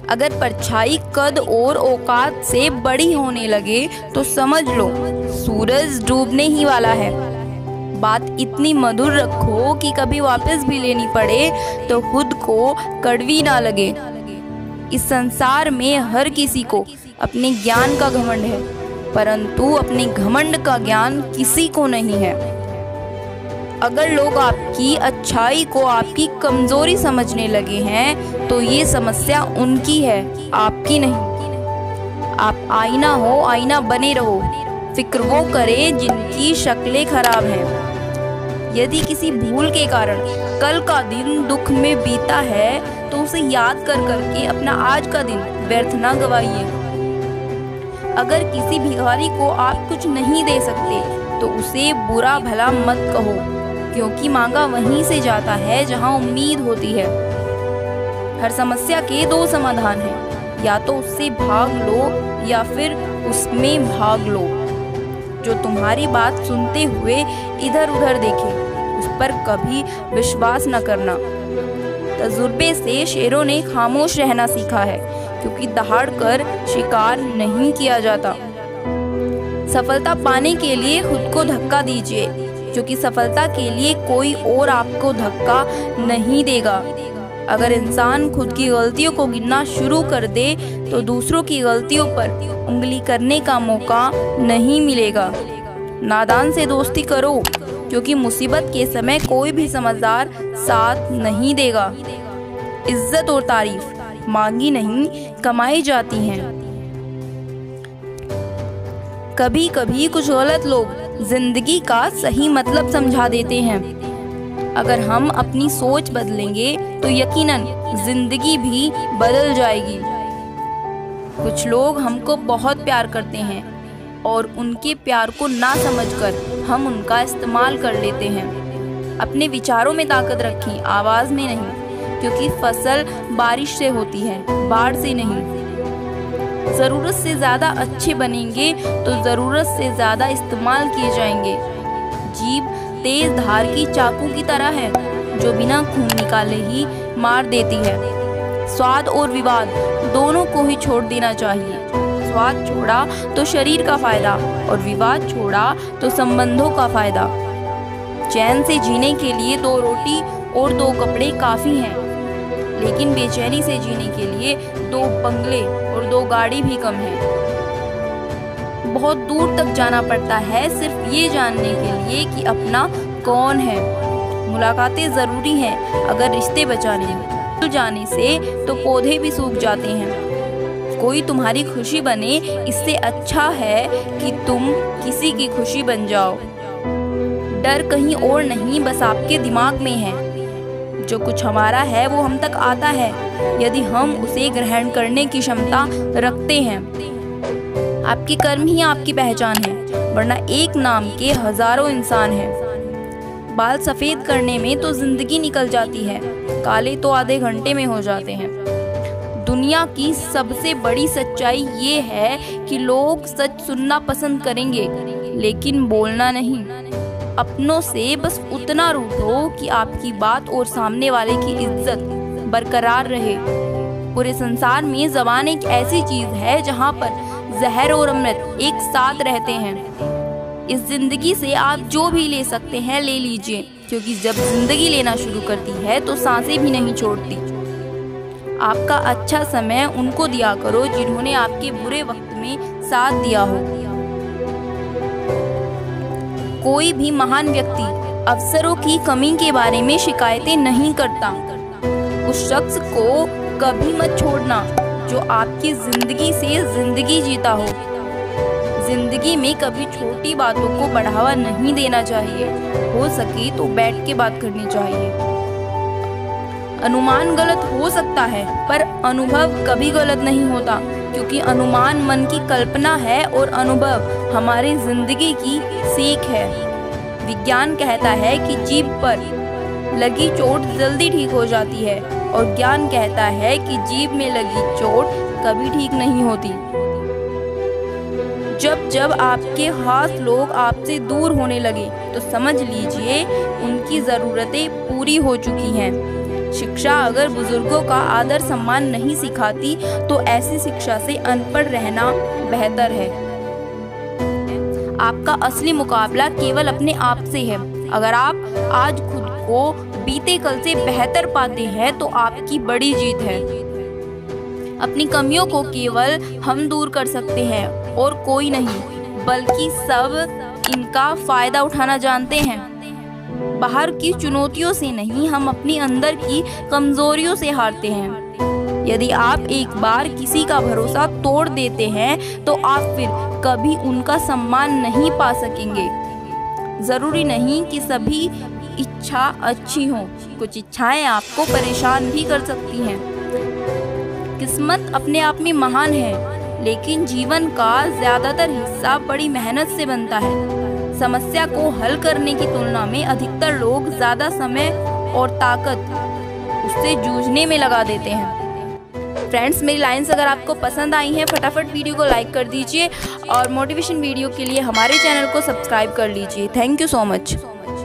अगर परछाई कद और औकात से बड़ी होने लगे तो समझ लो सूरज डूबने ही वाला है। बात इतनी मधुर रखो कि कभी वापस भी लेनी पड़े तो खुद को कड़वी ना लगे। इस संसार में हर किसी को अपने ज्ञान का घमंड है, परंतु अपने घमंड का ज्ञान किसी को नहीं है। अगर लोग आपकी अच्छाई को आपकी कमजोरी समझने लगे हैं तो ये समस्या उनकी है, आपकी नहीं। आप आईना हो, आईना बने रहो। फिक्र वो करें जिनकी शक्लें खराब हैं। यदि किसी भूल के कारण कल का दिन दुख में बीता है तो उसे याद कर करके अपना आज का दिन व्यर्थ ना गवाइए। अगर किसी भिखारी को आप कुछ नहीं दे सकते तो उसे बुरा भला मत कहो, क्योंकि मांगा वहीं से जाता है जहां उम्मीद होती है। हर समस्या के दो समाधान हैं, या तो उससे भाग लो या फिर उसमें भाग लो। जो तुम्हारी बात सुनते हुए इधर उधर देखे उस पर कभी विश्वास न करना। तजुर्बे से शेरों ने खामोश रहना सीखा है, क्योंकि दहाड़ कर शिकार नहीं किया जाता। सफलता पाने के लिए खुद को धक्का दीजिए, क्योंकि सफलता के लिए कोई और आपको धक्का नहीं देगा। अगर इंसान खुद की गलतियों को गिनना शुरू कर दे तो दूसरों की गलतियों पर उंगली करने का मौका नहीं मिलेगा। नादान से दोस्ती करो, क्योंकि मुसीबत के समय कोई भी समझदार साथ नहीं देगा। इज्जत और तारीफ मांगी नहीं कमाई जाती हैं। कभी कभी कुछ गलत लोग जिंदगी का सही मतलब समझा देते हैं। अगर हम अपनी सोच बदलेंगे तो यकीनन जिंदगी भी बदल जाएगी। कुछ लोग हमको बहुत प्यार करते हैं और उनके प्यार को ना समझकर हम उनका इस्तेमाल कर लेते हैं। अपने विचारों में ताकत रखें, आवाज़ में नहीं, क्योंकि फसल बारिश से होती है, बाढ़ से नहीं। ज़रूरत से ज़्यादा अच्छे बनेंगे तो ज़रूरत से ज़्यादा इस्तेमाल किए जाएंगे। जीभ तेज धार की चाकू की तरह है, जो बिना खून निकाले ही मार देती है। स्वाद और विवाद दोनों को ही छोड़ देना चाहिए। स्वाद छोड़ा तो शरीर का फायदा और विवाद छोड़ा तो संबंधों का फायदा। चैन से जीने के लिए 2 रोटी और 2 कपड़े काफ़ी हैं, लेकिन बेचैनी से जीने के लिए 2 बंगले और 2 गाड़ी भी कम है। बहुत दूर तक जाना पड़ता है सिर्फ ये जानने के लिए कि अपना कौन है। मुलाकातें ज़रूरी हैं अगर रिश्ते बचाने हैं। भूल जाने से तो पौधे भी सूख जाते हैं। कोई तुम्हारी खुशी बने इससे अच्छा है कि तुम किसी की खुशी बन जाओ। डर कहीं और नहीं, बस आपके दिमाग में है। जो कुछ हमारा है वो हम तक आता है यदि हम उसे ग्रहण करने की क्षमता रखते हैं। आपके कर्म ही आपकी पहचान है, वरना एक नाम के हजारों इंसान हैं। बाल सफ़ेद करने में तो जिंदगी निकल जाती है, काले तो आधे घंटे में हो जाते हैं। दुनिया की सबसे बड़ी सच्चाई ये है कि लोग सच सुनना पसंद करेंगे, लेकिन बोलना नहीं। अपनों से बस उतना रूठो कि आपकी बात और सामने वाले की इज्जत बरकरार रहे। पूरे संसार में ज़बान एक ऐसी चीज़ है जहाँ पर जहर और अमृत एक साथ रहते हैं। इस जिंदगी से आप जो भी ले सकते हैं ले लीजिए, क्योंकि जब जिंदगी लेना शुरू करती है तो सांसें भी नहीं छोड़ती। आपका अच्छा समय उनको दिया करो जिन्होंने आपके बुरे वक्त में साथ दिया हो। कोई भी महान व्यक्ति अवसरों की कमी के बारे में शिकायतें नहीं करता। उस शख्स को कभी मत छोड़ना जो आपकी जिंदगी से जिंदगी जीता हो। जिंदगी में कभी छोटी बातों को बढ़ावा नहीं देना चाहिए। हो सके तो बैठ के बात करनी चाहिए। अनुमान गलत हो सकता है, पर अनुभव कभी गलत नहीं होता, क्योंकि अनुमान मन की कल्पना है और अनुभव हमारी जिंदगी की सीख है। विज्ञान कहता है कि जीभ पर लगी चोट जल्दी ठीक हो जाती है, और ज्ञान कहता है कि जीभ में लगी चोट कभी ठीक नहीं होती। जब जब आपके खास लोग आपसे दूर होने लगे तो समझ लीजिए उनकी ज़रूरतें पूरी हो चुकी हैं। शिक्षा अगर बुजुर्गों का आदर सम्मान नहीं सिखाती तो ऐसी शिक्षा से अनपढ़ रहना बेहतर है। आपका असली मुकाबला केवल अपने आप से है। अगर आप आज खुद को बीते कल से बेहतर पाते हैं तो आपकी बड़ी जीत है। अपनी कमियों को केवल हम दूर कर सकते हैं और कोई नहीं, बल्कि सब इनका फायदा उठाना जानते हैं। बाहर की चुनौतियों से नहीं, हम अपनी अंदर की कमजोरियों से हारते हैं। यदि आप एक बार किसी का भरोसा तोड़ देते हैं तो आप फिर कभी उनका सम्मान नहीं पा सकेंगे। जरूरी नहीं कि सभी इच्छा अच्छी हो, कुछ इच्छाएं आपको परेशान भी कर सकती हैं। किस्मत अपने आप में महान है, लेकिन जीवन का ज्यादातर हिस्सा बड़ी मेहनत से बनता है। समस्या को हल करने की तुलना में अधिकतर लोग ज्यादा समय और ताकत उससे जूझने में लगा देते हैं। फ्रेंड्स, मेरी लाइंस अगर आपको पसंद आई हैं, फटाफट वीडियो को लाइक कर दीजिए और मोटिवेशन वीडियो के लिए हमारे चैनल को सब्सक्राइब कर लीजिए। Thank you so much.